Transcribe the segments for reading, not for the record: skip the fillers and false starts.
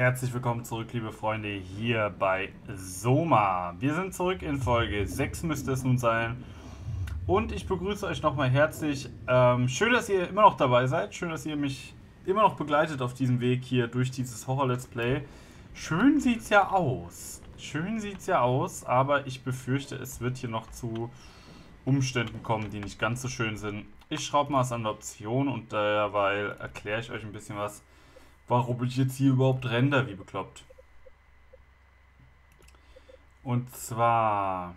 Herzlich willkommen zurück, liebe Freunde, hier bei Soma. Wir sind zurück in Folge 6, müsste es nun sein. Und ich begrüße euch nochmal herzlich. Schön, dass ihr immer noch dabei seid. Schön, dass ihr mich immer noch begleitet auf diesem Weg hier durch dieses Horror-Let's Play. Schön sieht's ja aus. Schön sieht's ja aus, aber ich befürchte, es wird hier noch zu Umständen kommen, die nicht ganz so schön sind. Ich schraube mal was an der Option und derweil erkläre ich euch ein bisschen was, warum ich jetzt hier überhaupt render, wie bekloppt. Und zwar...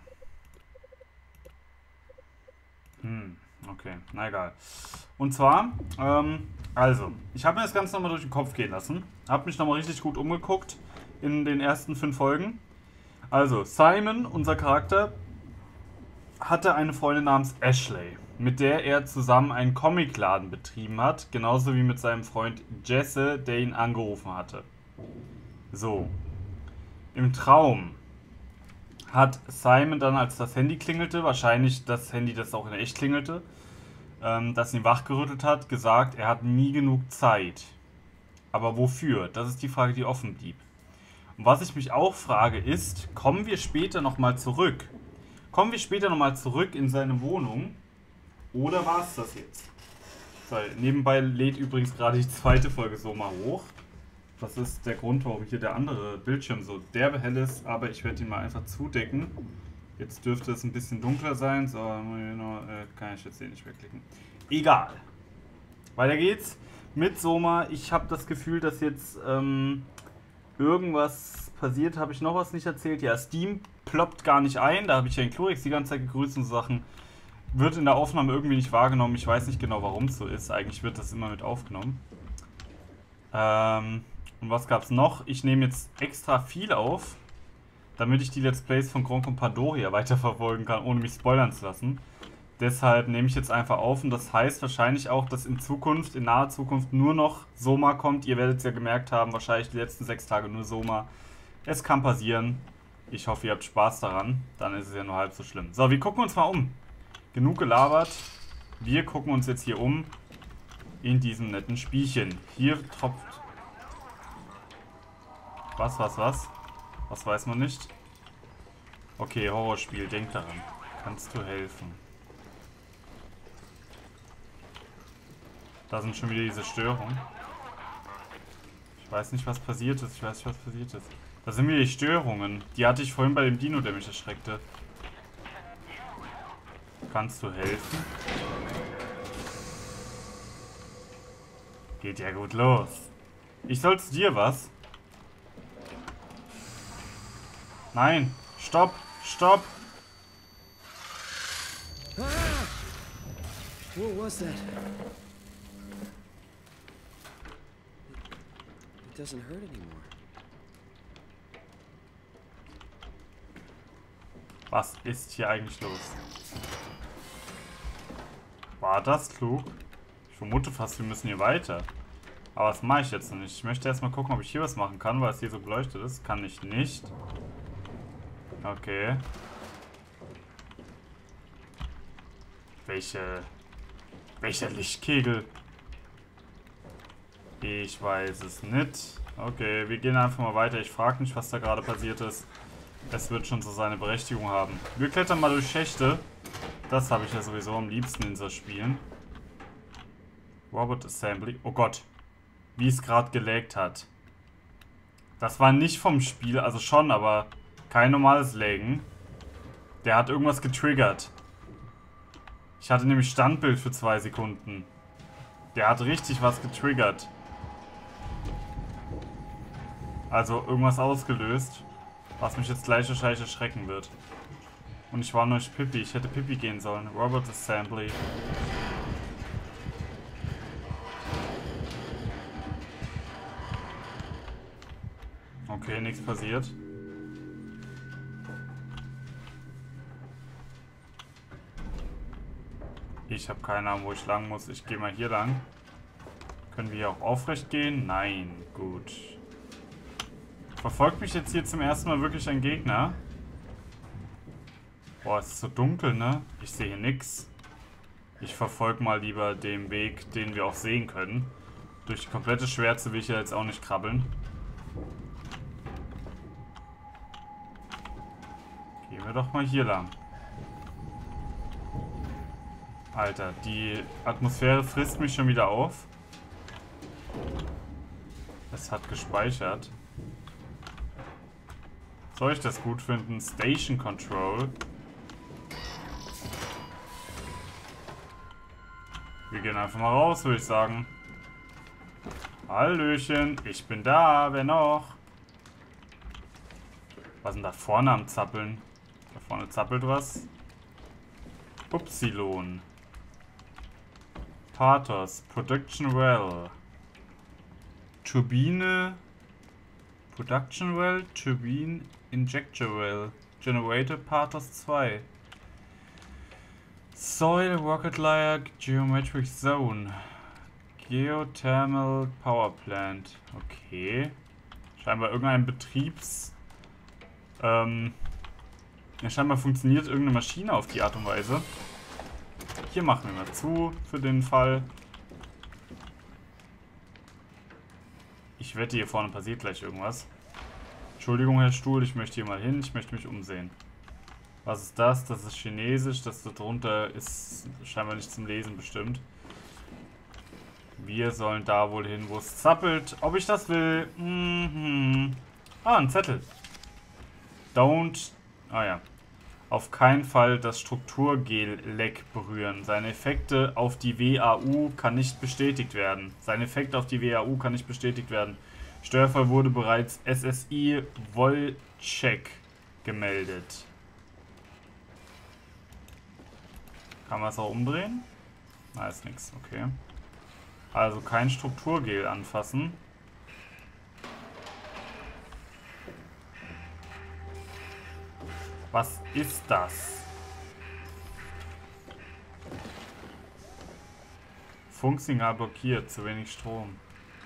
okay, na egal. Und zwar, also, ich habe mir das Ganze nochmal durch den Kopf gehen lassen. Habe mich nochmal richtig gut umgeguckt in den ersten 5 Folgen. Also, Simon, unser Charakter, hatte eine Freundin namens Ashley, mit der er zusammen einen Comicladen betrieben hat, genauso wie mit seinem Freund Jesse, der ihn angerufen hatte. So. Im Traum hat Simon dann, als das Handy klingelte, wahrscheinlich das Handy, das auch in echt klingelte, das ihn wachgerüttelt hat, gesagt, er hat nie genug Zeit. Aber wofür? Das ist die Frage, die offen blieb. Und was ich mich auch frage ist, kommen wir später nochmal zurück? Kommen wir später nochmal zurück in seine Wohnung? Oder war es das jetzt? So, nebenbei lädt übrigens gerade die zweite Folge Soma hoch. Das ist der Grund, warum hier der andere Bildschirm so derbe hell ist. Aber ich werde ihn mal einfach zudecken. Jetzt dürfte es ein bisschen dunkler sein. So, kann ich jetzt hier nicht wegklicken. Egal. Weiter geht's mit Soma. Ich habe das Gefühl, dass jetzt irgendwas passiert. Habe ich noch was nicht erzählt? Ja, Steam ploppt gar nicht ein. Da habe ich ja den Chlorix die ganze Zeit gegrüßt und so Sachen. Wird in der Aufnahme irgendwie nicht wahrgenommen. Ich weiß nicht genau, warum es so ist. Eigentlich wird das immer mit aufgenommen. Und was gab es noch? Ich nehme jetzt extra viel auf, damit ich die Let's Plays von Gronk und Pandoria weiterverfolgen kann, ohne mich spoilern zu lassen. Deshalb nehme ich jetzt einfach auf und das heißt wahrscheinlich auch, dass in Zukunft, in naher Zukunft nur noch Soma kommt. Ihr werdet es ja gemerkt haben, wahrscheinlich die letzten 6 Tage nur Soma. Es kann passieren. Ich hoffe, ihr habt Spaß daran. Dann ist es ja nur halb so schlimm. So, wir gucken uns mal um. Genug gelabert. Wir gucken uns jetzt hier um in diesem netten Spielchen. Hier tropft... Was? Was weiß man nicht? Okay, Horrorspiel, denk daran. Kannst du helfen? Da sind schon wieder diese Störungen. Ich weiß nicht, was passiert ist. Da sind wieder die Störungen. Die hatte ich vorhin bei dem Dino, der mich erschreckte. Kannst du helfen? Geht ja gut los. Ich soll's dir was? Nein. Stopp. Stopp. What was that? It doesn't hurt anymore. Was ist hier eigentlich los? War das klug? Ich vermute fast, wir müssen hier weiter. Aber das mache ich jetzt noch nicht. Ich möchte erstmal gucken, ob ich hier was machen kann, weil es hier so beleuchtet ist. Kann ich nicht. Okay. Welcher Lichtkegel? Ich weiß es nicht. Okay, wir gehen einfach mal weiter. Ich frage nicht, was da gerade passiert ist. Es wird schon so seine Berechtigung haben. Wir klettern mal durch Schächte. Das habe ich ja sowieso am liebsten in so Spielen. Robot Assembly. Oh Gott. Wie es gerade gelaggt hat. Das war nicht vom Spiel. Also schon, aber kein normales Laggen. Der hat irgendwas getriggert. Ich hatte nämlich Standbild für 2 Sekunden. Der hat richtig was getriggert. Also irgendwas ausgelöst. Was mich jetzt gleich wahrscheinlich erschrecken wird. Und ich war noch nicht Pippi. Ich hätte Pippi gehen sollen. Robot Assembly. Okay, nichts passiert. Ich habe keine Ahnung, wo ich lang muss. Ich gehe mal hier lang. Können wir hier auch aufrecht gehen? Nein. Gut. Verfolgt mich jetzt hier zum ersten Mal wirklich ein Gegner? Boah, es ist so dunkel, ne? Ich sehe hier nichts. Ich verfolge mal lieber den Weg, den wir auch sehen können. Durch die komplette Schwärze will ich ja jetzt auch nicht krabbeln. Gehen wir doch mal hier lang. Alter, die Atmosphäre frisst mich schon wieder auf. Es hat gespeichert. Soll ich das gut finden? Station Control. Wir gehen einfach mal raus, würde ich sagen. Hallöchen, ich bin da. Wer noch? Was ist denn da vorne am Zappeln? Da vorne zappelt was. Upsilon. Pathos. Production Well. Turbine. Production Well. Turbine. Injector Well. Generator Pathos 2. Soil Rocket Layer Geometric Zone. Geothermal Power Plant. Okay. Scheinbar irgendein Ja, scheinbar funktioniert irgendeine Maschine auf die Art und Weise. Hier machen wir mal zu, für den Fall. Ich wette, hier vorne passiert gleich irgendwas. Entschuldigung, Herr Stuhl, ich möchte hier mal hin. Ich möchte mich umsehen. Was ist das? Das ist Chinesisch. Das da drunter ist scheinbar nicht zum Lesen bestimmt. Wir sollen da wohl hin, wo es zappelt. Ob ich das will? Ah, ein Zettel. Don't... Ah ja. Auf keinen Fall das Strukturgel-Leck berühren. Seine Effekte auf die WAU kann nicht bestätigt werden. Störfall wurde bereits SSI Wolcheck gemeldet. Kann man es auch umdrehen? Na, ist nix. Okay. Also kein Strukturgel anfassen. Was ist das? Funksignal blockiert, zu wenig Strom.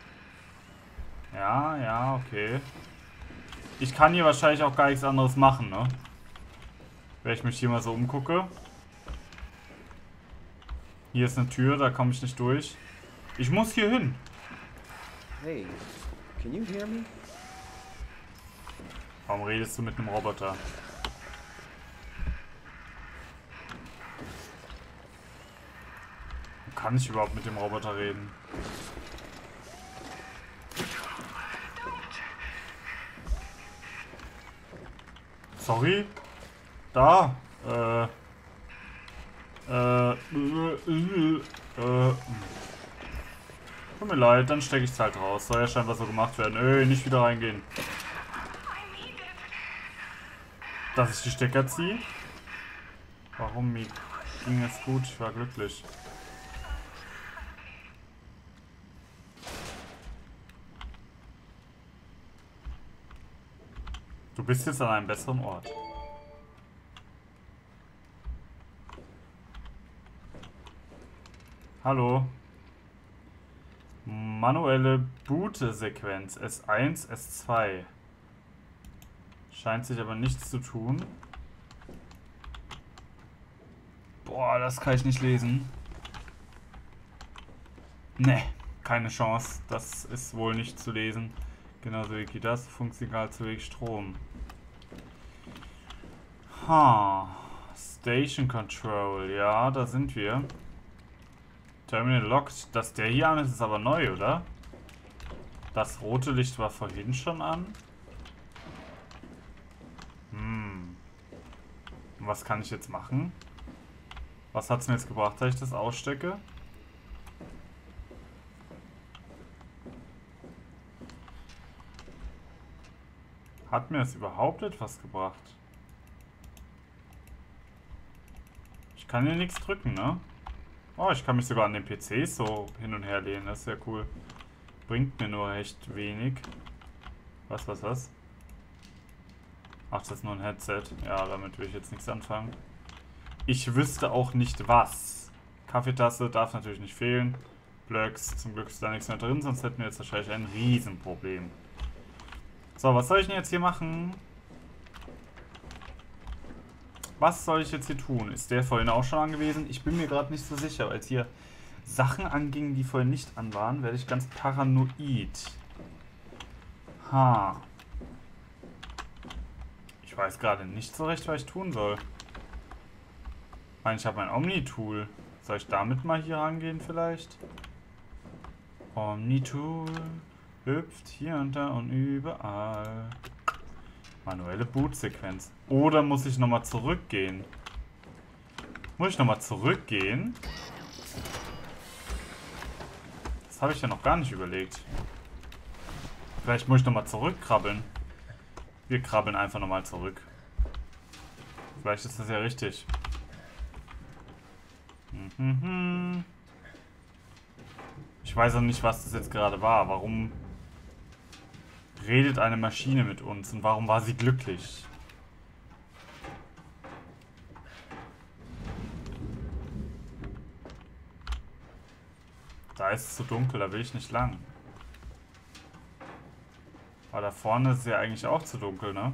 Ja, ja, okay. Ich kann hier wahrscheinlich auch gar nichts anderes machen, ne? Wenn ich mich hier mal so umgucke. Hier ist eine Tür, da komme ich nicht durch. Ich muss hier hin. Hey, can you hear me? Warum redest du mit einem Roboter? Kann ich überhaupt mit dem Roboter reden? Sorry? Da? Tut mir leid, dann stecke ich es halt raus. Soll ja scheinbar so gemacht werden. Nicht wieder reingehen. Dass ich die Stecker ziehe? Warum? Mir ging es gut, ich war glücklich. Du bist jetzt an einem besseren Ort. Hallo. Manuelle Boot-Sequenz S1, S2. Scheint sich aber nichts zu tun. Boah, das kann ich nicht lesen. Ne, keine Chance. Das ist wohl nicht zu lesen. Genauso wie das. Funksignal zu wenig Strom. Station Control. Ja, da sind wir. Terminal locked. Dass der hier an ist, ist aber neu, oder? Das rote Licht war vorhin schon an. Und was kann ich jetzt machen? Was hat es mir jetzt gebracht, dass ich das ausstecke? Hat mir das überhaupt etwas gebracht? Ich kann hier nichts drücken, ne? Oh, ich kann mich sogar an den PCs so hin und her lehnen. Das ist ja cool. Bringt mir nur echt wenig. Was? Ach, das ist nur ein Headset. Ja, damit will ich jetzt nichts anfangen. Ich wüsste auch nicht was. Kaffeetasse darf natürlich nicht fehlen. Blöcks, zum Glück ist da nichts mehr drin, sonst hätten wir jetzt wahrscheinlich ein Riesenproblem. So, was soll ich denn jetzt hier machen? Was soll ich jetzt hier tun? Ist der vorhin auch schon an gewesen? Ich bin mir gerade nicht so sicher. Als hier Sachen angingen, die vorhin nicht an waren, werde ich ganz paranoid. Ha. Ich weiß gerade nicht so recht, was ich tun soll. Ich meine, ich habe mein Omni-Tool. Soll ich damit mal hier rangehen vielleicht? Omni-Tool hüpft hier und da und überall. Manuelle Bootsequenz. Oder muss ich nochmal zurückgehen? Muss ich nochmal zurückgehen? Das habe ich ja noch gar nicht überlegt. Vielleicht muss ich nochmal zurückkrabbeln. Wir krabbeln einfach nochmal zurück. Vielleicht ist das ja richtig. Ich weiß auch nicht, was das jetzt gerade war. Warum redet eine Maschine mit uns und warum war sie glücklich? Da ist es zu dunkel, da will ich nicht lang. Aber da vorne ist es ja eigentlich auch zu dunkel, ne?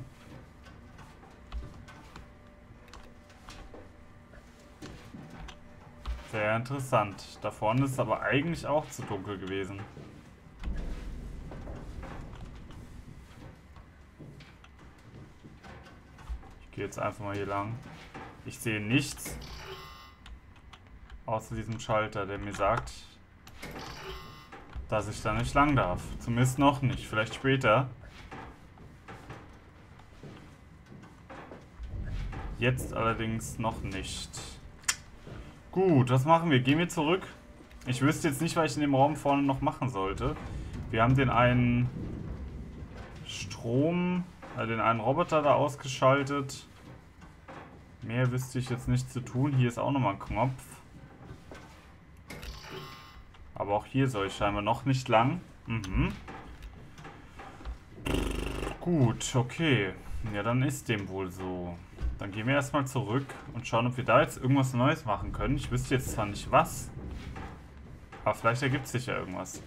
Sehr interessant. Da vorne ist es aber eigentlich auch zu dunkel gewesen. Ich gehe jetzt einfach mal hier lang. Ich sehe nichts. Außer diesem Schalter, der mir sagt, dass ich da nicht lang darf. Zumindest noch nicht. Vielleicht später. Jetzt allerdings noch nicht. Gut, was machen wir? Gehen wir zurück. Ich wüsste jetzt nicht, was ich in dem Raum vorne noch machen sollte. Wir haben den einen den einen Roboter da ausgeschaltet. Mehr wüsste ich jetzt nicht zu tun. Hier ist auch nochmal ein Knopf. Aber auch hier soll ich scheinbar noch nicht lang. Gut, okay. Ja, dann ist dem wohl so. Dann gehen wir erstmal zurück und schauen, ob wir da jetzt irgendwas Neues machen können. Ich wüsste jetzt zwar nicht was, aber vielleicht ergibt sich ja irgendwas.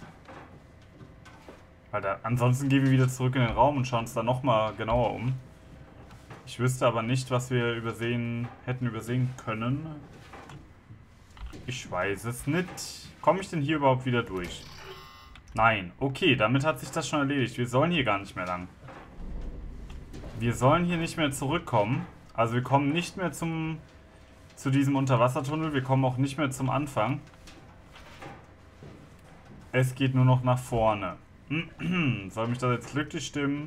Weil ansonsten gehen wir wieder zurück in den Raum und schauen uns da nochmal genauer um. Ich wüsste aber nicht, was wir hätten übersehen können. Ich weiß es nicht. Komme ich denn hier überhaupt wieder durch? Nein. Okay, damit hat sich das schon erledigt. Wir sollen hier gar nicht mehr lang. Wir sollen hier nicht mehr zurückkommen. Also wir kommen nicht mehr zu diesem Unterwassertunnel. Wir kommen auch nicht mehr zum Anfang. Es geht nur noch nach vorne. Soll mich das jetzt glücklich stimmen?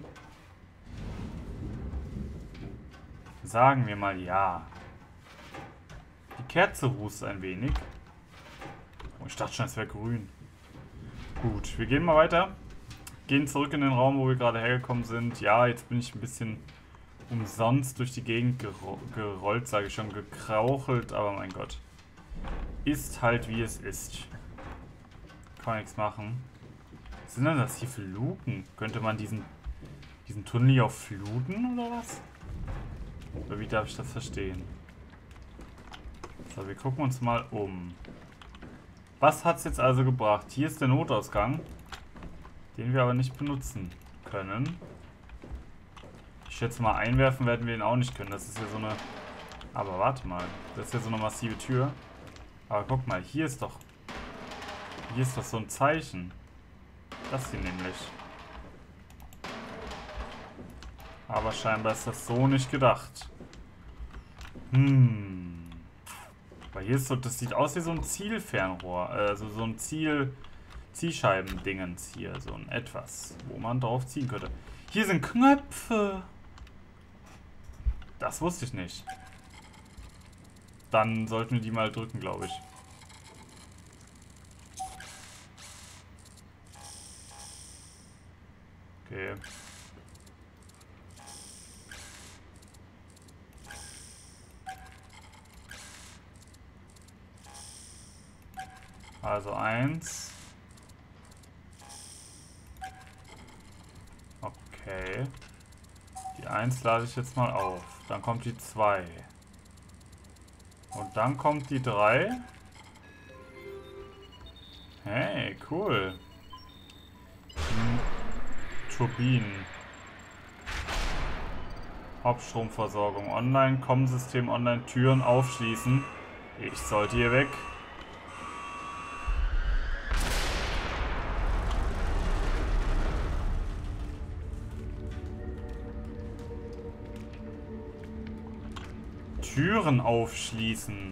Sagen wir mal ja. Die Kerze rußt ein wenig. Oh, ich dachte schon, es wäre grün. Gut, wir gehen mal weiter. Gehen zurück in den Raum, wo wir gerade hergekommen sind. Ja, jetzt bin ich ein bisschen umsonst durch die Gegend gerollt, sage ich schon, gekrauchelt. Aber mein Gott. Ist halt wie es ist. Kann man nichts machen. Was sind denn das hier für Luken? Könnte man diesen Tunnel hier auch fluten oder was? Oder wie darf ich das verstehen? So, wir gucken uns mal um. Was hat es jetzt also gebracht? Hier ist der Notausgang, den wir aber nicht benutzen können. Ich schätze mal, einwerfen werden wir ihn auch nicht können. Das ist ja so eine... Aber warte mal, das ist ja so eine massive Tür. Aber guck mal, hier ist doch so ein Zeichen. Das hier nämlich. Aber scheinbar ist das so nicht gedacht. Weil hier ist so, das sieht aus wie so ein Zielfernrohr. Also so ein Zielscheibendingens hier. So ein etwas, wo man drauf ziehen könnte. Hier sind Knöpfe. Das wusste ich nicht. Dann sollten wir die mal drücken, glaube ich. Okay. Also 1. Okay. Die 1 lade ich jetzt mal auf. Dann kommt die 2. Und dann kommt die 3. Hey, cool. Turbinen. Hauptstromversorgung. Online, Kommensystem, online, Türen aufschließen. Ich sollte hier weg. Türen aufschließen.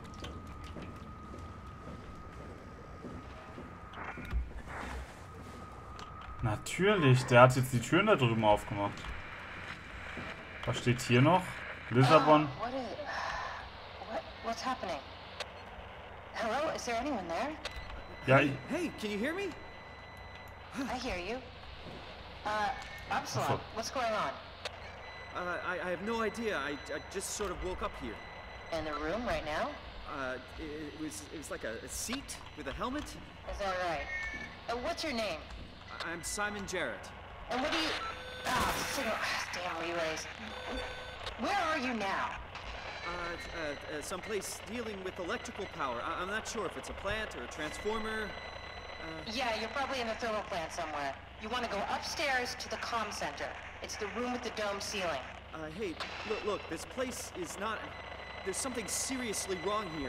Natürlich, der hat jetzt die Türen da drüben aufgemacht. Was steht hier noch? Lissabon. What's happening? Hello, is there anyone there? Ja, Hey, can you hear me? I hear you. Upsilon, So. what's going on? I have no idea. I just sort of woke up here. In the room right now? It was like a seat with a helmet. Is that right? What's your name? I'm Simon Jarrett. And what do you... damn relays. Where are you now? Someplace dealing with electrical power. I'm not sure if it's a plant or a transformer. Yeah, you're probably in the thermal plant somewhere. You want to go upstairs to the comm center. It's the room with the dome ceiling. Hey, look, this place is not... There's something seriously wrong here.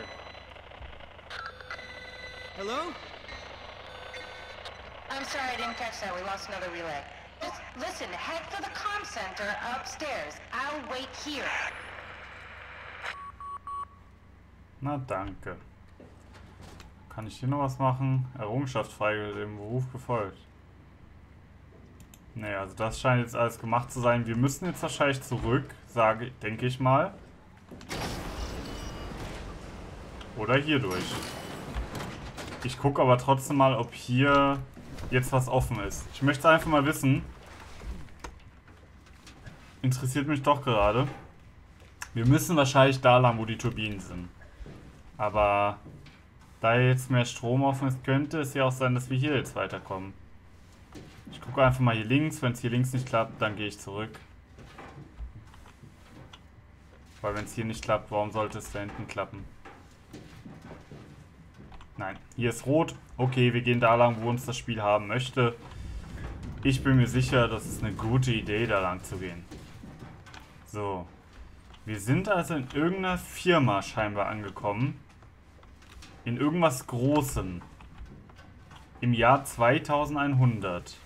Hello? I'm sorry, I didn't catch that. We lost another relay. Just listen, head for the comm center upstairs. I'll wait here. na danke. Kann ich hier noch was machen? Errungenschaft freigeschaltet, dem Beruf gefolgt. Nee, also das scheint jetzt alles gemacht zu sein. Wir müssen jetzt wahrscheinlich zurück, denke ich mal. Oder hier durch. Ich gucke aber trotzdem mal, ob hier jetzt was offen ist. Ich möchte einfach mal wissen. Interessiert mich doch gerade. Wir müssen wahrscheinlich da lang, wo die Turbinen sind. Aber da jetzt mehr Strom offen ist, könnte es ja auch sein, dass wir hier jetzt weiterkommen. Ich gucke einfach mal hier links. Wenn es hier links nicht klappt, dann gehe ich zurück. Weil wenn es hier nicht klappt, warum sollte es da hinten klappen? Nein, hier ist rot. Okay, wir gehen da lang, wo uns das Spiel haben möchte. Ich bin mir sicher, das ist eine gute Idee, da lang zu gehen. So. Wir sind also in irgendeiner Firma scheinbar angekommen. In irgendwas Großem. Im Jahr 2100.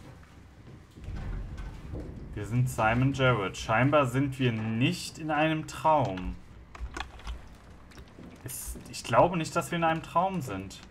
Wir sind Simon Jarrett. Scheinbar sind wir nicht in einem Traum. Ich glaube nicht, dass wir in einem Traum sind.